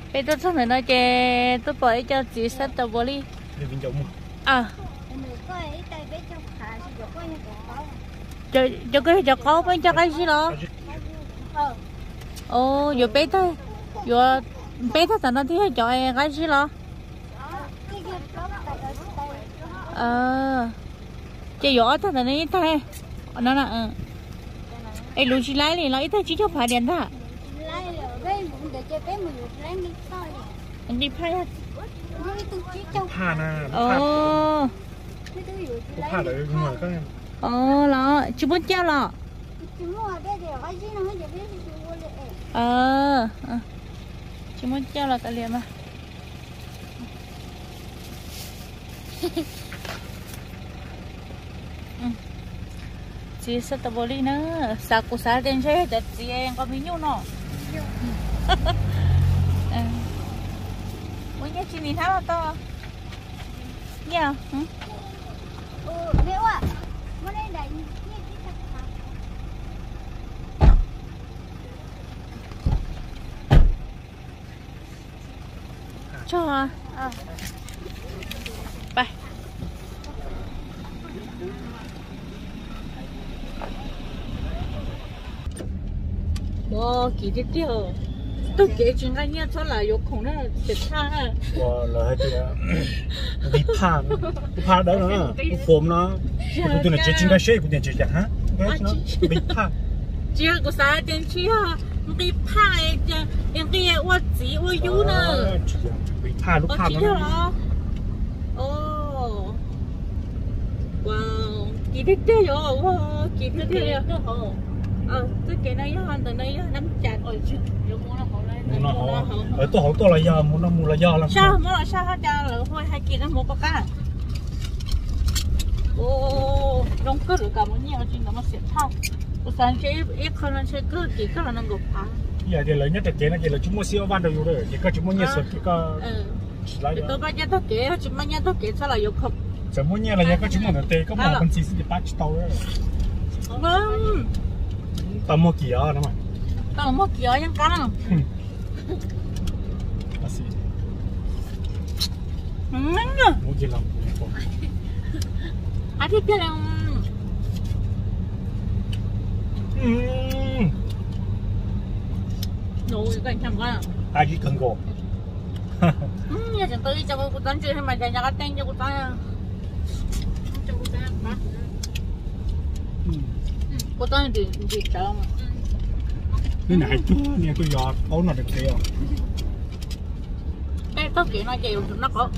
bây tôi xong rồi nói chè tôi bỏ cho chị sách tàu bò đi à cho cái cho có với cho cái gì đó ồ giờ bé thôi giờ bé thôi tao nói thế cho em cái gì đó chơi gió thôi tao nói thế nó là em luôn chỉ lấy thì lấy thôi chỉ cho phải điện thôi anh đi phai ผ้านะ ผ้าเลยหัวก็ là chú muốn treo là chú muốn treo là cái liền mà chị sẽ tập bơi nữa sao cô sao đến chơi để chị em có mấy nhiêu nó muốn nhớ chị nhìn thấy là to nghe không mẹ ạ muốn đây đánh choไป哇几滴掉都给人家念出来有空那就差哇là hết rồi bị pha đó nữa phồm nó tụi này chơi chính cái xe của tiền chơi chẳng hả bị pha chưa có sao tiền chi ha bị pha em cái我只我有呢 bị pha lúc pha nó ô wow几滴掉哟哇几滴掉哟tôi kể này hơn từ đây nắm chặt rồi chứ nó ở tôi hỏi tôi là do mua là do lắm sao mua là sao hết cha là thôi hai kia nó mua có cá ô trong cơ được cả một nhiều chuyện nó sẽ thao tôi sáng chế ít hơn là chơi cơ chỉ có là nó gục phá giờ thì lợi nhất là cái này là chúng mua siêu van đầu rồi chỉ có chúng mua nhiều sợi cái tôi bây giờ tôi kể chúng bây giờ tôi kể sao là yêu không chúng mua nhiều là nhớ có chúng mua nó tê có một con chỉ sẽ bắt tàu đấy vâng tao mua kia đó mà tao mua kiaยังกัน Así. Mua kia lắm. À thì cái là nồi cái chẳng qua ai chỉ cần gỗ nhà chẳng tới cho cô tán chơi hay mà nhà cái tên cho cô ta cô ta thì sao mà cái này chú nè tôi giọt ấu nó được kìa cái tóc kia nó chịu nó có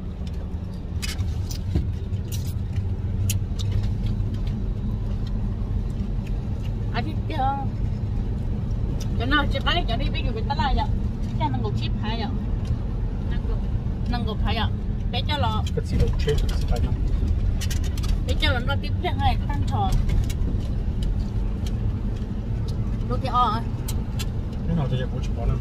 à thì cho nó chỉ lấy cho đi bây giờ người ta lại vậy cho nó ngục chip hay vậy năng ngục hay vậy để cho nó cái gì đâu chơi cái gì phải không để cho nó tiếp theo hay tăng thọ lúc thì cái nào thì giờ cũng chỉ có nó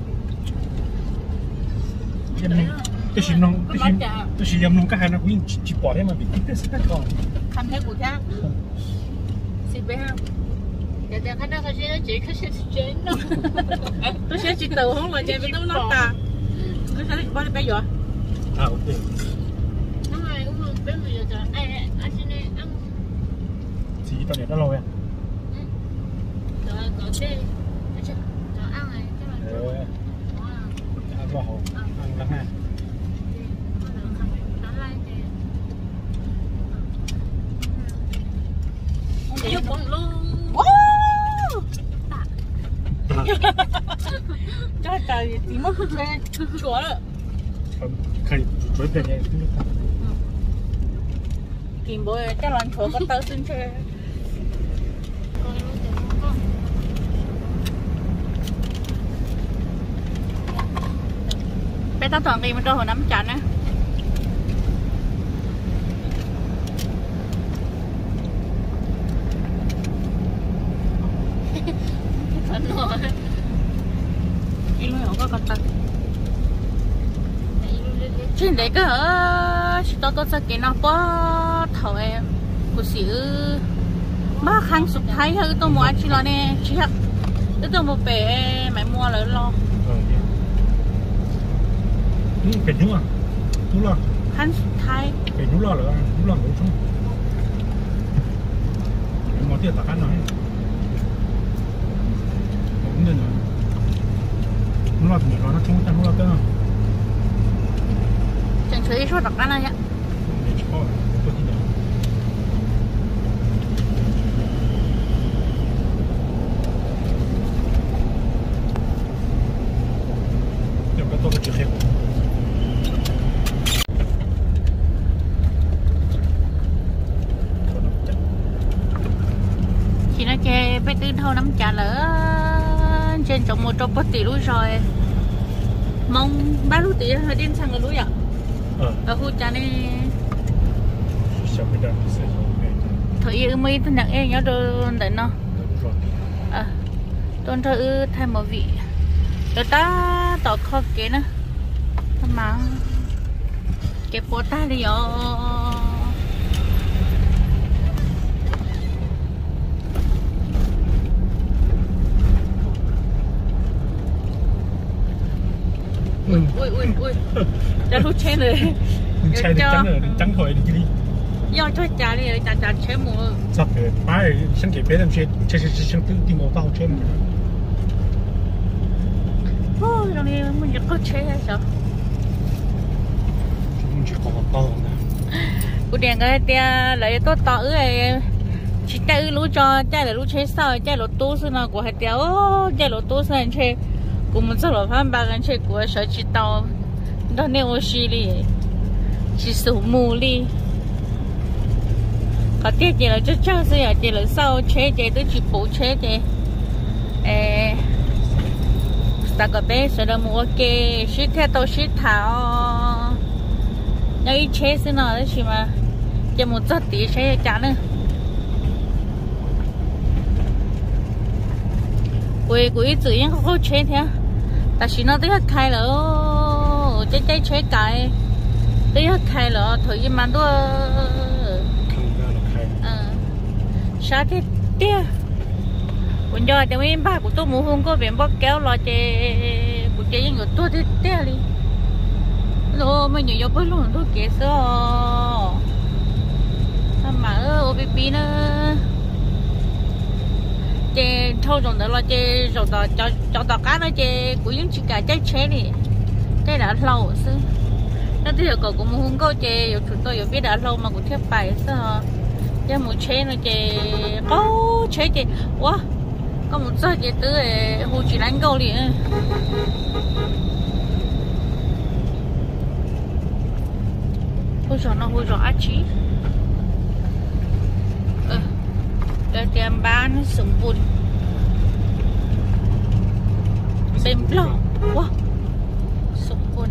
cái gì nông cái hai nó cũng chỉ bỏ đấy mà bị cái gì hết rồi không thấy của cha xin bé không giờ giờ cái đó cái gì nó chỉ cái gì chơi nó tôi sẽ chỉ từ không là chơi với nó ta cái sao bao nhiêu bé rồi à ok đúng rồi cũng được bé bây giờ anh xin ăn chỉ tao để nó lâu à rồi có chơi rồi ăn này cái này ăn vào ăn lắm ha chúc mừng luôn trời trời tí mất cái chúa rồi khơi chuối về này kìm bôi chắc là chúa có tao xin chơi bé tao toàn đi mình đâu hồi nắm chặt á trên đấy cái tôi sẽ cái nó có thầu em của xíu ba khăn sụp thái hơi tôi mua chỉ lo nè chỉ hạt tôi mua về mày mua lại lo cái nhú à nhú lo khăn thái cái nhú lo nữa nhú lo ngủ xuống một tiết tất cả nói cũng nên rồi nhú lo thì nó chung nhú lo cơ chẳng thấy số tất cả này á chị nói chê bé tư thâu nắm chả lỡ trên trong một trong bất tỷ lúa rồi mong ba lúa tỷ hơi điên sang lúa vậy ở khu chả này thời yêu mấy tên nặng em nhớ đơn đấy nó tôn thơ thay một vị rồi ta tỏ kho kế nữa mà cái bộ ta đi ở ui đã lúc chế rồi chạy được trắng rồi trắng khỏi đi đi do cho trả đi trả chế mùa sắp rồi phải xem cái bé làm chuyện chơi tìm một tàu chơi ôi rồi mình có chế hay sao chỉ có một tàu cô đèn cái tia lấy tốt tỏ chỉ chạy lú cho chạy là lú chế sao chạy lú tú xưa nào của hai tia chạy lú tú xưa anh chơi của mình sao là phan ba anh chơi của sở chỉ tàu đó nên ô xí đi chỉ số mù đi có tia chỉ là cho chơi xưa à chỉ là sau chế chế tới chỉ phụ chế chế ta có bé sẽ là mua cái ship theo tàu ship thảo nhưng ít chế xí nào đấy chỉ mà chỉ một chút tí chế chả nữa quê của ít tự nhiên không có chế thế ta chỉ nó tới hết khai rồi chế chế cái tới hết khai rồi thời gian mà tôi sao thế tia bây giờ thì mấy ba của tôi mua không có biển bóc kéo lo chế của chế những người tôi thế tia đi rồi mấy nhiều bớt luôn tôi kể sao mà ở OPP nữa chế thâu rồi đó là chế rồi đó cho tao cá nó chế của những chị cả trái chế đi cái đã lâu xưa nó thì cậu cũng không có chế chúng tôi biết đã lâu mà cũng thiết bài sao chế một chế nó chế có chế chế quá có một giờ chế tới Hồ Chí Minh câu liền hôi gió nó hôi gió á chí để tìm bán sủng bùn bên lo quá sủng bùn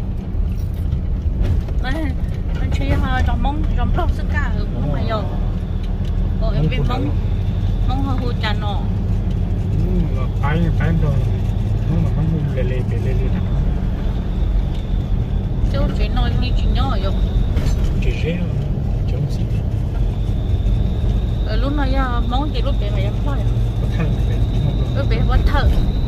nó chơi trong mông trong lo tất cả ở cũng phải rồi em biết mông hôi trà nọ cái rồi nó mà không lê chứ chỉ nói như chỉ nhỏ rồi chỉ dễ chống gì lúc này món chị lúc bé mày ăn khoai lúc bé vẫn thở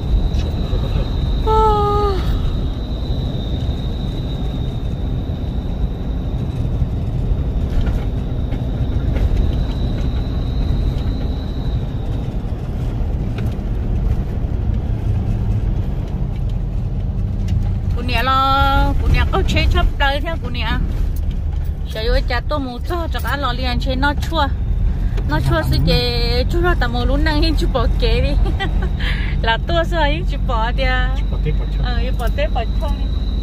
của nhà có chế chấp tới theo của nhà sẽ yêu cha tôi muốn cho các lò liền chế nó chua sự chế chua ra tầm một lúc năng hình chụp bỏ kế đi là tôi sẽ hình chụp bỏ đi bỏ tép bỏ trong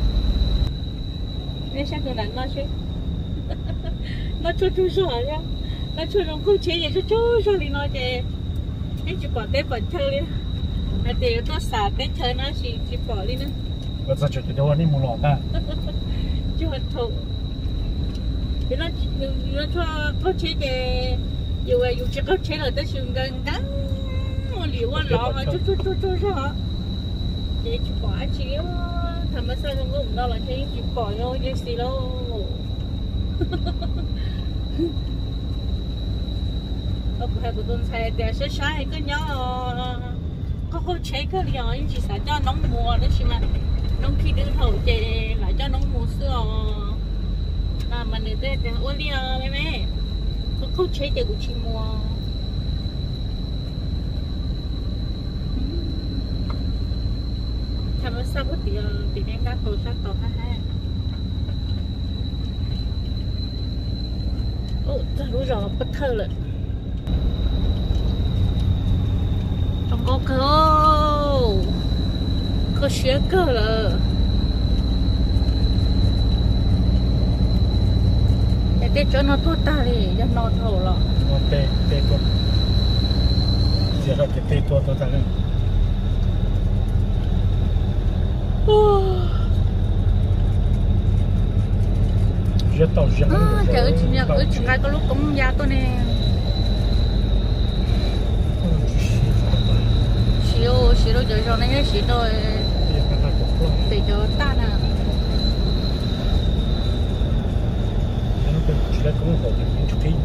đây sao tôi đánh nó chứ nó chua rồi nha nó chua nó cứ chế vậy chua đi nó chế hình chụp bỏ tép bỏ chơi đi là để tôi xả tép chơi nó chỉ bỏ đi nữa bây giờ chuyện đâu anh mua lọt ta chưa hết thầu thì nó cho có chế về dù chỉ có chế là tới trường gần đắng liệu anh lọ mà chút sao chị bỏ chị thầm mà sao không có đâu là chị bỏ thôi như xì đâu hai của tôi xài để sẽ xài cái nhỏ có chế cái nhỏ chỉ xài cho nóng mùa đó chị mà nóng khi đứng thầu chè lại cho nóng mùa mà người ta chẳng uống đi mấy mẹ không chế để của chị mua thằng nó sao có tiền em đã tổ sát tổ ha ha ôรู้rồi bất thơ rồi trong có cơ có xé cơ rồi để cho nó tốt ta đi cho nó thầu rồi nó tê tốt giờ là cái tê tốt ta lên rất tao rất trời chị nhớ ơi chị có lúc cũng giá tôi nè xíu đâu giờ cho nên xíu rồi để cho ta nè chỉ là cũng có những chút tí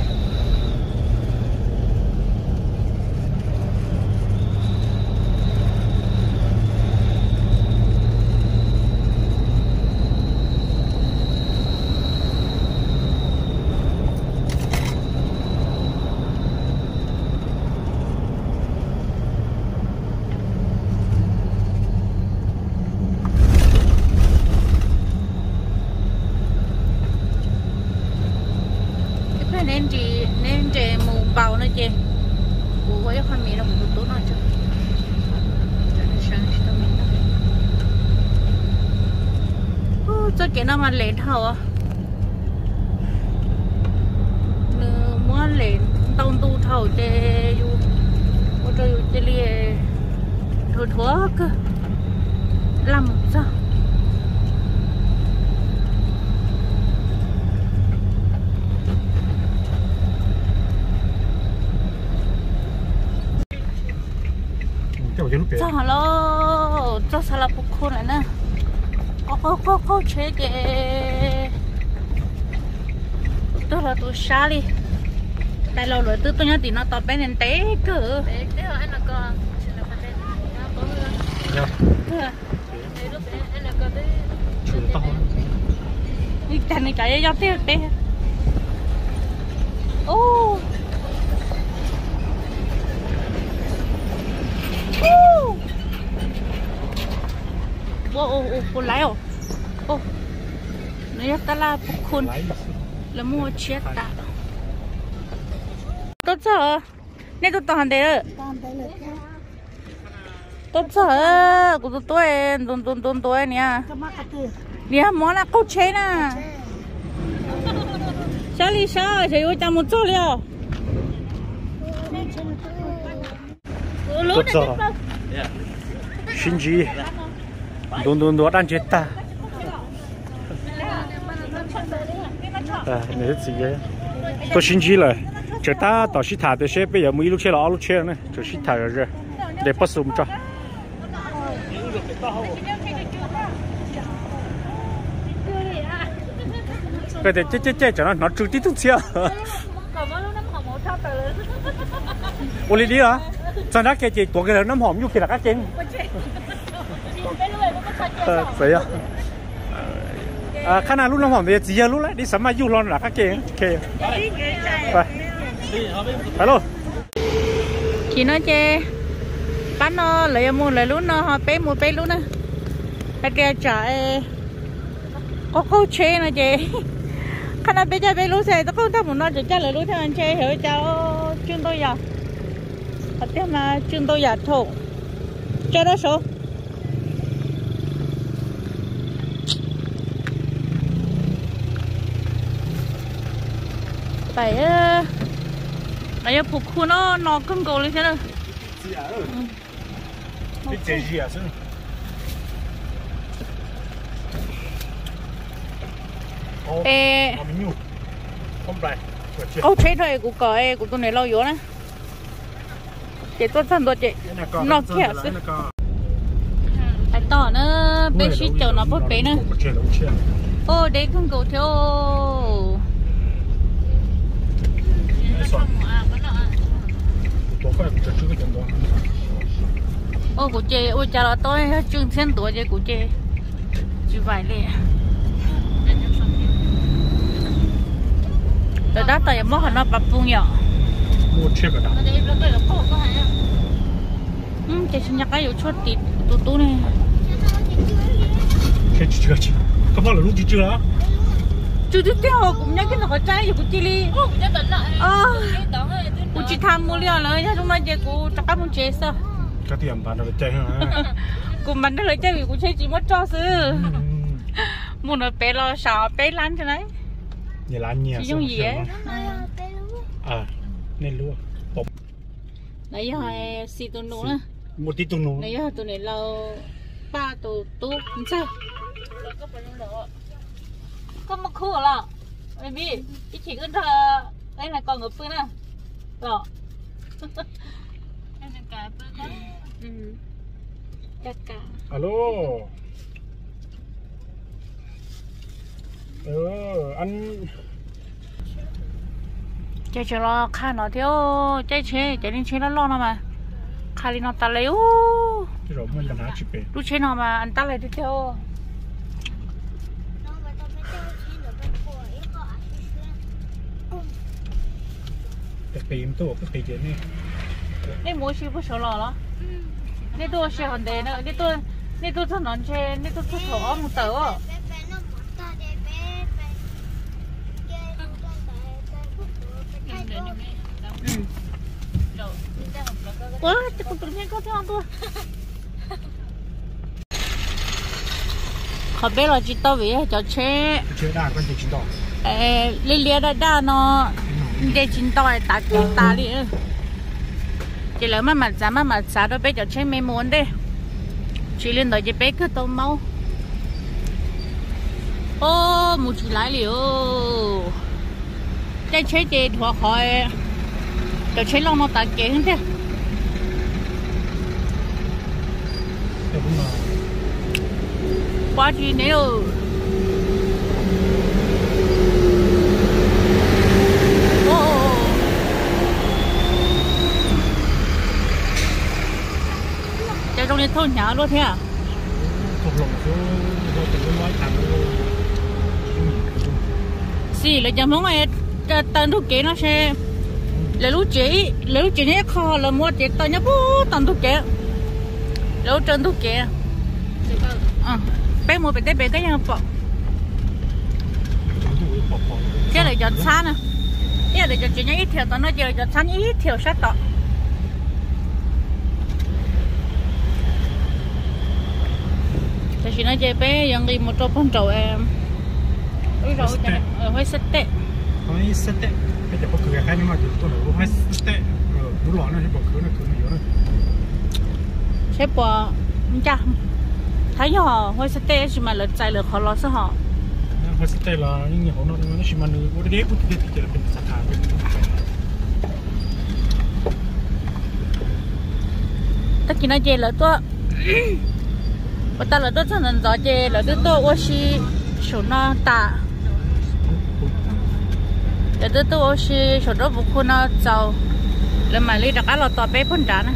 nên chị mù bầu nữa chị của với khoai mì là một tốt nói chứ cho chị nó mà lên thầu à muốn lên tông tu thầu chị dù có cho chị liền thua thua cơ làm sao sao lo cho sao là bốc khôn lại nè có chế cái tôi là tôi xa đi tại lâu rồi tôi nhớ thì nó to bé nên té cơ té rồi anh là con đi chăn đi chạy ra theo té ô cô lái ồ ô nó ta là bốc khôn là mua chết ta tốt sợ nên tôi toàn thế rồi tốt sợ của tôi tôi nè nè món là câu chế nè sao đi sao thì ôi chăm một chỗ liao tốt sợ xin gì đồn ăn chết ta này gì vậy tôi xin gì rồi chúng ta tao xin thả để xe bây giờ mới lúc xe là lúc xe này tôi xin thả rồi để bắt súng cho cái này chết cho nó trực tiếp tung xe ô đi à sao nó cái gì của cái nấm hòm như kia là các chuyện vậy à khả năng lúc nóng hòm thì chỉ giờ lúc đấy đi sắm mà du lon là các kiện ok phải luôn chị nói chê bán nó lấy mua lấy lúc nó họ bé mua bé lúc nữa cái kia trả có câu chế nó chê khả năng bé cha bé lúc xe tôi không thắc một nó chỉ trả lời lúc theo anh chê hiểu cháu chuyên tôi giờ ở tiếp mà chuyên tôi giờ thổ chơi đó số tại bây phục khu nó cưng cầu lên thế nào cái chơi gì à chứ câu chế thôi của cởi của tôi này lâu yếu nè chị tôi thân tôi chị nó kẹo chứ tại tỏ nó bé xí chờ nó bớt bé nữa ô đấy cưng cầu theo ô của chị ôi chả là tôi chương thiên tuổi chị của chị chỉ vài lệ rồi đó tại mất nó bắp vuông nhở mua chết rồi đó cái sinh nhật cái yếu chốt tịt tú này chết chưa có bao là lúc chưa chú tiếp theo cũng nhớ cái nó có trái gì của chị đi cô chỉ tham mua liều rồi nha chúng ta chơi cô chắc các món chơi sao cái tiền bán được chơi hả cô bán được chơi vì cô chơi chỉ mất cho sư mua nó bé lo sao bé lăn cho đấy nhà lăn nhiều dùng gì ấy nên luôn nãy giờ xì tụi nụ nữa một tí tụi nụ nãy giờ tụi này lâu ba tụi tú sao có một khu rồi baby cái chỉ cứ thờ đây là còn ở phương nào rồi em đang cả phương đó cả alo anh chơi chơi lo khá nó thiếu chơi nên chơi nó lo nào mà khá đi nó ta lấy rồi mình làm hả chị bé lúc chơi nào mà anh ta lấy đi theo cái tìm tôi cái tìm gì นี่มูชีผู้ชลอเหรอนี่ตัวเชียร์คนเดนนี่ตัวถนนเชนนี่ตัวถนนมุเต๋อว้าจะคุณตัวนี้ก็ที่ห้องตัวเขาเบลล์จิตตัววิ่งจะเช่ได้ก็จะจิตต่อเลี้ยได้เนาะเด็กจิตต่อตาดิchỉ là mà giá đó bây giờ chơi mấy muốn đi chỉ lên đó chỉ bé cứ tôm máu ô một chỉ lái liều chơi chơi chơi thua khỏi giờ chơi long nó tạt kế hơn thế quá gì nếu trong này thôn nhà luôn thế à? Thuộc lòng số từ nói thằng gì là chả mong ai tận thu kế nó sẽ lấy lúa chỉ nhé kho là mua chỉ tận nhá bố tận thu kế lấy trơn thu kế bé mua bé cái nhà bỏ cái này cho xa nè cái này cho chỉ nhá ít thiểu tận nó chỉ cho xa ít thiểu sát tọ chỉ nói chơi bé dân đi một trong phong trào em rồi hơi sét tệ hơi sét tệ bây giờ có cười hay nhưng mà tôi nói hơi sét tệ đúng rồi nó sẽ bỏ cười nó nhiều nữa sếp bỏ cha thấy họ hơi sét tệ nhưng mà lần chạy là khó lo sao họ hơi sét tệ là những nhiều nó chỉ mà nó để bút thì làเป็นสถานเป็น tất nhiên nói chơi là tôi ta là tôi thân gió chơi là tôi oxy số nó tạ là tôi oxy số đó vụ khu nó giàu là mà lấy đặc là tọt bé phân trán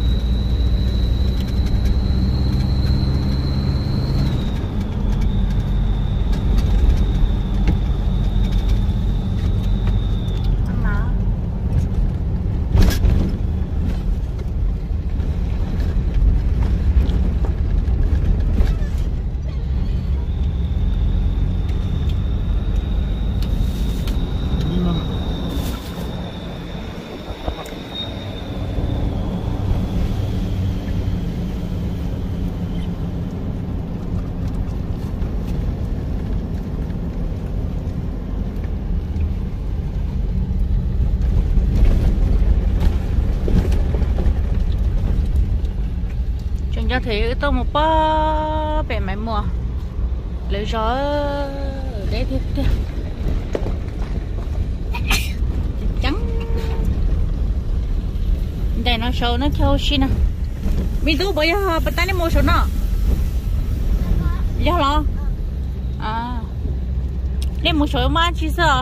thì tôi một bó bể máy mùa lấy gió để tiếp trắng đây nó sâu nó theo xin à mình tu bây giờ bắt tay đi mua số nọ giao lo à đi mua số mà chi sao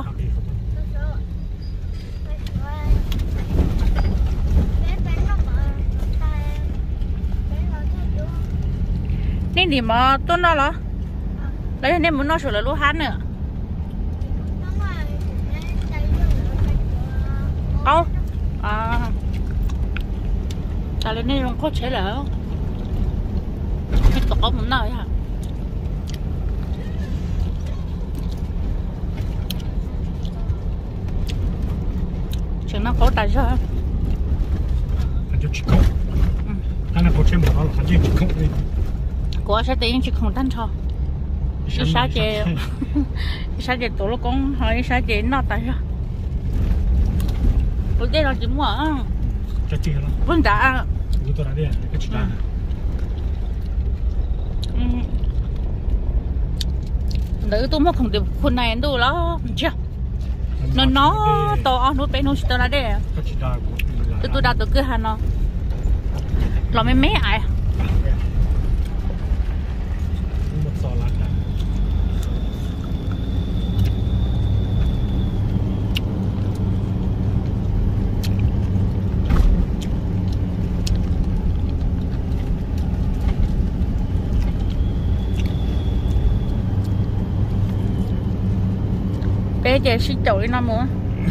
nên thì mà tôi nói là lấy nên muốn nói số là lúa hát nữa câu à tại lên đây nó có chế lỡ cái tổ một nơi hả chừng nó có tài sao anh cho chị không anh có chế một nó là anh cho chị không đi của sẽ tiền chị không thanh cho cái sao chị sao chị tổ nó con hỏi sao chị nó tài sao bữa đây là chị mua cho chị đó vâng đã bữa tôi đã đi cái chị đã nữ tôi mua không đượcคนnày đâu đó chưa nó to nó bé nó to là đấy tôi đặt từ cửa hàng nó lo mấy ai một sò lá bé trẻ xí chổi nó mua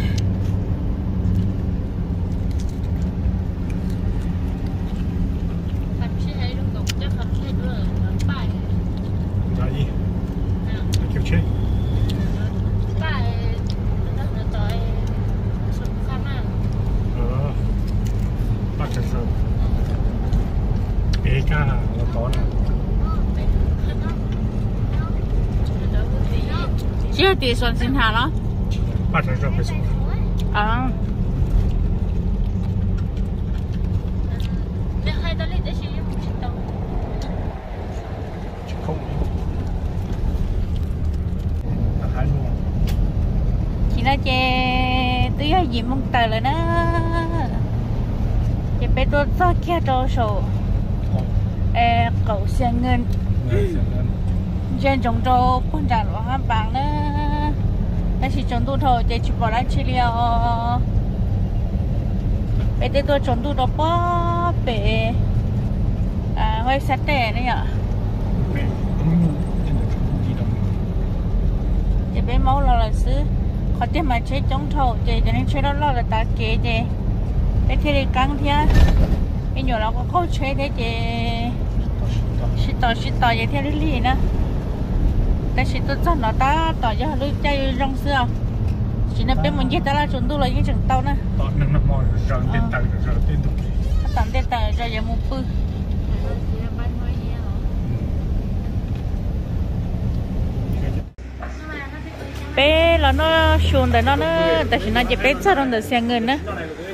chưa tiền xuân xin hà nó ba trăm rưỡi phải xuống à không hai luôn chị nói chè tôi hay gì mong tờ rồi đó chị bé tôi cho kia cho sổ cậu xe ngân trên trong trâu con trả lo ham bằng nữa đây chỉ trong tu thôi chị bỏ lại chi liều bây giờ tôi trong tu đó bó bể hơi sát tè đấy nhở chị bé máu là xứ có tiền mà chơi trong thầu chị cho nên chơi đó là ta kế chị bé thì đi căng thế bây giờ nó có câu chơi thế chị shit tỏ vậy theo lý lì nữa tại vì tôi cho nó ta tỏ cho lui chơi rong xưa chỉ là bên mình chỉ ta là chúng tôi là những trường tàu nữa tỏ năng năng mồi rồi tên tàu rồi tên tàu tạm tên tàu rồi giờ mua bự bé là nó xuống để nó tại vì nó chỉ bé cho nó được xe ngân nữa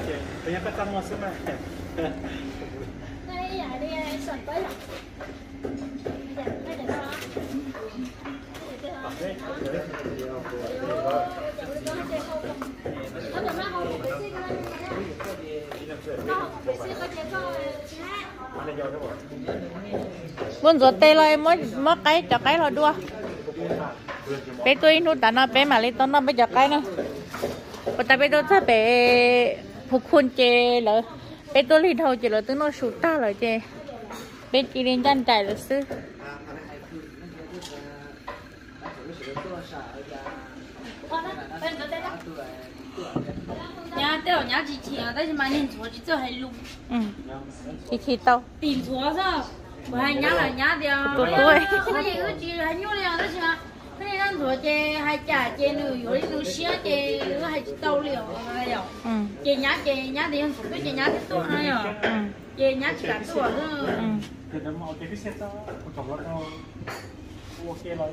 muốn rồi tê lại mới cái cho cái là đua bé tôi nuôi ta nó bé mà lấy tao nó bây giờ cái nữa tại bé tôi sẽ bé phục khuôn chè là bé tôi đi thầu chỉ là tôi nó sụt ta rồi chè bé chỉ đến chân chạy là sư nhà đều nhà chỉ钱，但是买年错就做还路。 thì tao tiền错sao？我还nhà là nhà掉。 对。 那有个句还牛了，但是嘛，那你咱做这还加这牛，有的牛血这那个还倒了哎呀。这nhà的很多，这nhà的多哎呀。这nhà chỉ là多了。 thì nó mau cái xe đó còn nó ok rồi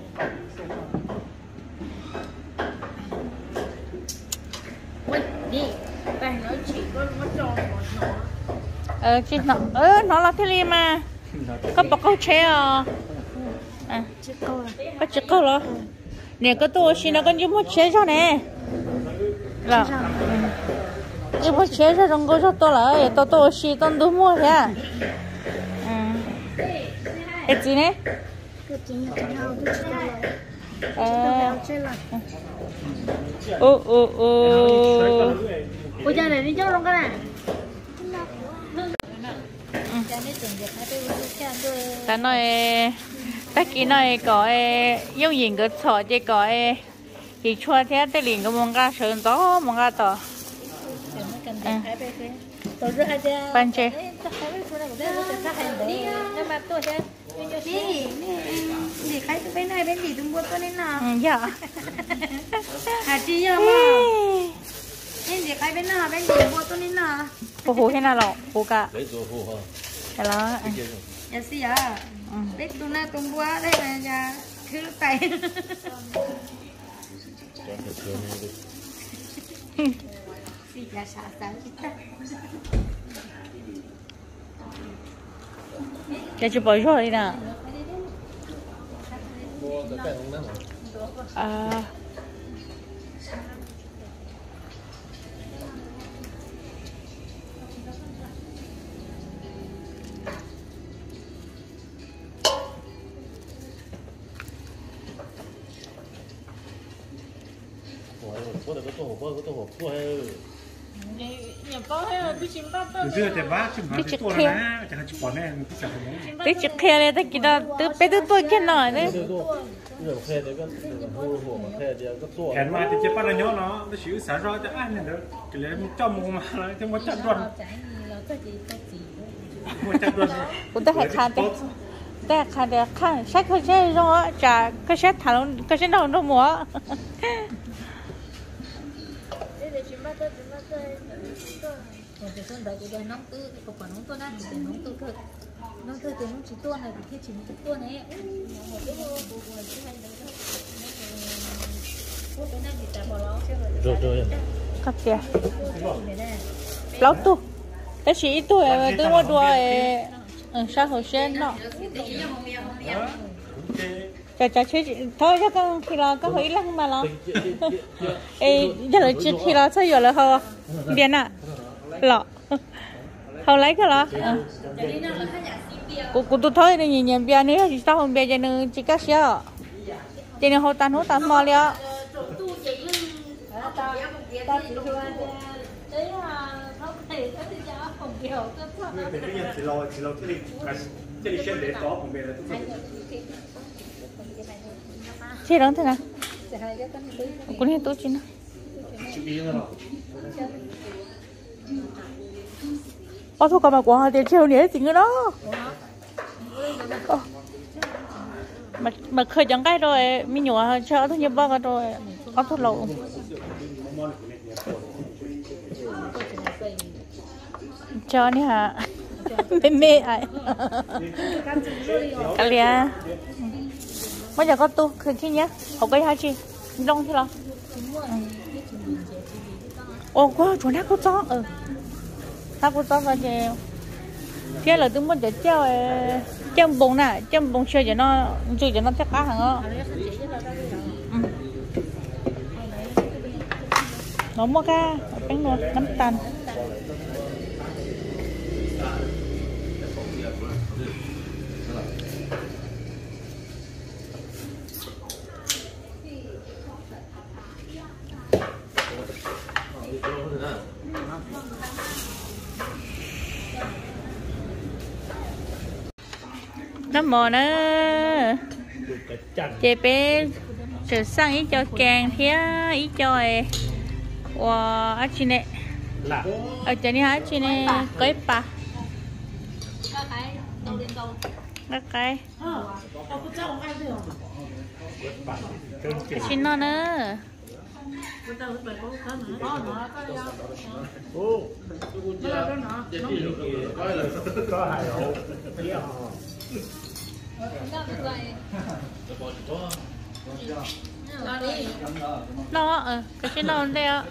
đi tại nó chỉ có nó tròn nó chứ nó là thế mà có bọc câu chế à có chữ câu rồi nè có tôi xin nó có như một chế cho nè là như một chế cho trong cô cho tôi là tôi xin tôi đủ mua thế à cái gì nè cái gì nhỉ tôi chỉ bây giờ này đi cho luôn cái này ta nói ta kia nói có dùng gì cái sọ chứ có thì chua thế tới liền cái mông cá sơn to mông cá to Ban chế. Để khai bên này bên gì tôi mua tôi nên nào. Dạ. Chị giờ mà. Nên để khai bên nào bên gì mua tôi nên nào. Hồ thế nào lọ? Hồ cả. Cái đó. Dạ xí à. Biết tôi na tôi mua đây là nhà thứ tay. Xí là xả xả kita. Cái chụp bồi rồi nè. À. Từ từ bác chụp hàng chụp qua nè, chẳng chụp qua nè, mình cứ chụp này. Tới chụp kia đây, tới kia đó, tới bé tới tôi kia nói đấy. Hẹn mà thì chỉ bắt là nhớ nó xíu xả ra cho ăn được, cái này mình cho mua mà lại cho mua chặt luôn. Mua chặt luôn. Cũng tới hay khăn đấy. Tới khăn đấy, khăn, sách cái xe rồi, chả cái xe thằng cái xe đâu đâu mua. Cái con đấy cái nóng tư cái quả nóng tôi đang cái nóng tư thôi nóng tư cái nóng chỉ tuôn này thì chỉ một tuôn này một cái bộ cái này đấy thôi cái này thì ta bỏ ló Rồi. Cắt kìa. Lấu tu. Cái chỉ tu tôi mua đùa sao hồi sen nó. Chả chế thôi cho con thì là có hủy lăng mà lo. Ê giờ là thì là sao giờ là hờ biển à lọ hầu lấy cái lọ của tôi thôi này nhìn biển này thì sao không biển cho nên chỉ có xíu cho nên hỗ tàn mò liền chị đón thế nào cũng hết tốt chứ nào thôi còn mà quả tiền treo nè gì nữa đó mà khơi chẳng cái rồi mi nhựa chờ thôi nhiều bao rồi có thuốc lậu chờ đi hả mê ai cái lia bây giờ có tu khơi chi nhá học cái hai chi đông thế nào ô quá chỗ nào có chó ta có chó vào chơi là tôi muốn để chơi bông nè chơi bông chơi cho nó chắc cá hàng đó nó mua cá bánh luôn nấm tàn nó mò nó chế bé trở sang ý cho càng phía ý cho wow anh chị này ở trên này anh chị này cái pa cái chị nó nữa nó cái trên nó đây ạ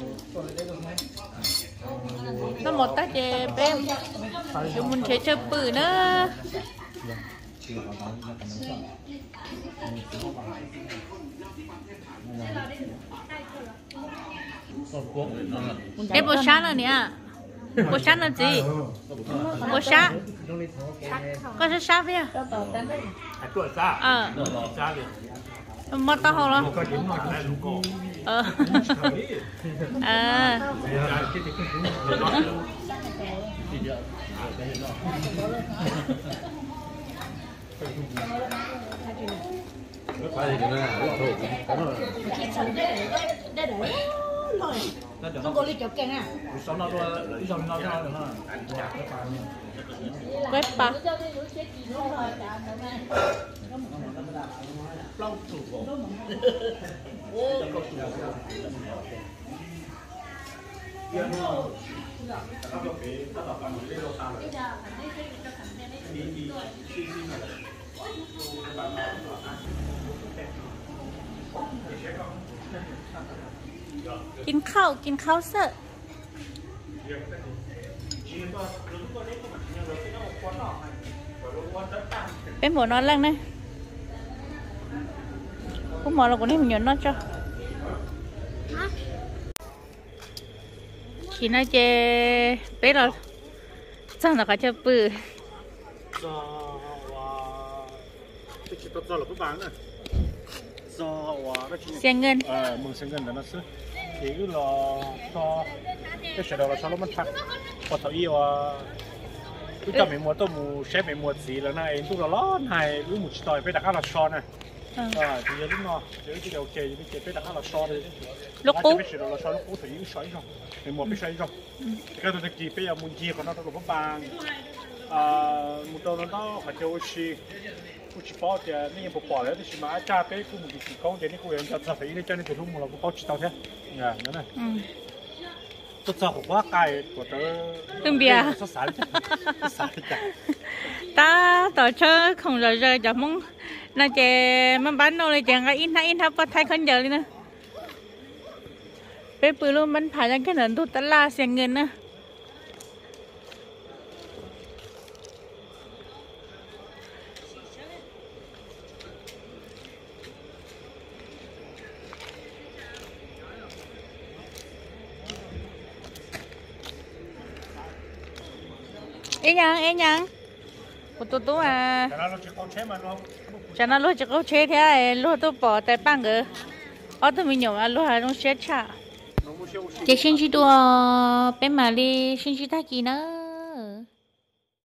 nó một tát chè bé chúng mình sẽ chơi bự nữa cái bột sáng rồi nè bột sáng là gì bột sáng có sẽ sáng vậy mà tao hồ lo Không có lý chọc kèn à. quét paกินข้าวเสร็จเป็นหมอนอนแรงนะคุณหมอเราคนนี้มันนอนจ้ะkhi nó chơi bé rồi sao nó có chơi bự xem ngân mừng xem ngân là nó xứ thì cứ lo cho cái sợi đầu là sao nó mất phạt còn thầu yêu cứ cho mình mua tôm mù xếp mình mua gì là này lúc là lót hay lúc một tỏi phải đặt ăn là son này thì giờ lúc nào giờ cái đầu kề thì phải đặt ăn là son đi lúc cũ cái sợi đầu là son lúc cũ thì những sợi rồi mình mua cái sợi rồi cái tôi chỉ bây giờ muốn chia còn nó có một bàn một đầu nó phải cho chiกูชิปอจะนี่ยังปอแล้วแต่ชิมาจ้าเป้กูมึงกี่ก้อนเดี๋ยวนี้กูยังจะใส่ในเจ้าในตัวทุ่มเรากูเขาชิตเอาแท้เนี่ยนั่นน่ะตัวจ่อหัวไก่ตัวเต๋อตึงเบียร์สายจ้ะตาต่อเชื่อของเราจะจะมึงน่าจะมันบ้านเราเลยจังก็อินท่าปะไทยคนเดียวเลยนะเป้ปืนลูกมันผ่านยังแค่หนึ่งตัวตลาดเสียเงินนะเอ็งยังกูตัวฉันน่ะรู้จักเขาเช็ดแท้รู้ตัวปอแต่ปังเกออ๋อตัวมีหนูอ่ะรู้หาต้องเช็ดฉะเจ๊ชินชิตัวเป็นมาลีชินชิตากีนะ